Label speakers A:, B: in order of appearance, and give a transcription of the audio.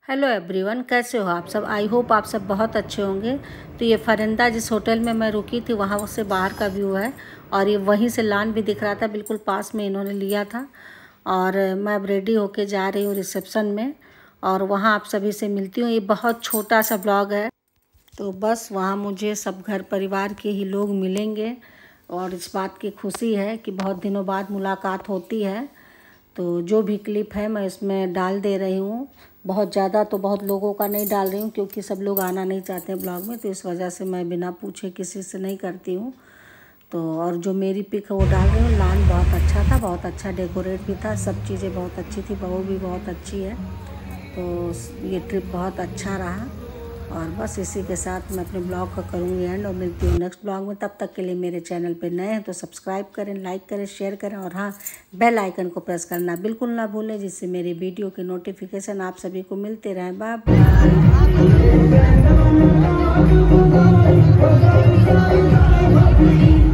A: Hello everyone, कैसे हो आप सब। आई होप आप सब बहुत अच्छे होंगे। तो ये फरिंदा जिस होटल में मैं रुकी थी वहाँ से बाहर का व्यू है और ये वहीं से लॉन भी दिख रहा था, बिल्कुल पास में इन्होंने लिया था। और मैं अब रेडी होके जा रही हूँ रिसेप्शन में और वहाँ आप सभी से मिलती हूँ। ये बहुत छोटा सा ब्लॉग है, तो बस वहाँ मुझे सब घर परिवार के ही लोग मिलेंगे और इस बात की खुशी है कि बहुत दिनों बाद मुलाकात होती है। तो जो भी क्लिप है मैं इसमें डाल दे रही हूँ। बहुत ज़्यादा तो बहुत लोगों का नहीं डाल रही हूँ क्योंकि सब लोग आना नहीं चाहते हैं ब्लॉग में, तो इस वजह से मैं बिना पूछे किसी से नहीं करती हूँ। तो और जो मेरी पिक है वो डाल रही हूँ। लॉन बहुत अच्छा था, बहुत अच्छा डेकोरेट भी था, सब चीज़ें बहुत अच्छी थी, बहू भी बहुत अच्छी है। तो ये ट्रिप बहुत अच्छा रहा और बस इसी के साथ मैं अपने ब्लॉग का करूँगी एंड और मिलती हूँ नेक्स्ट ब्लॉग में। तब तक के लिए मेरे चैनल पे नए हैं तो सब्सक्राइब करें, लाइक करें, शेयर करें और हाँ, बेल आइकन को प्रेस करना बिल्कुल ना भूलें, जिससे मेरी वीडियो के नोटिफिकेशन आप सभी को मिलते रहें। Bye bye.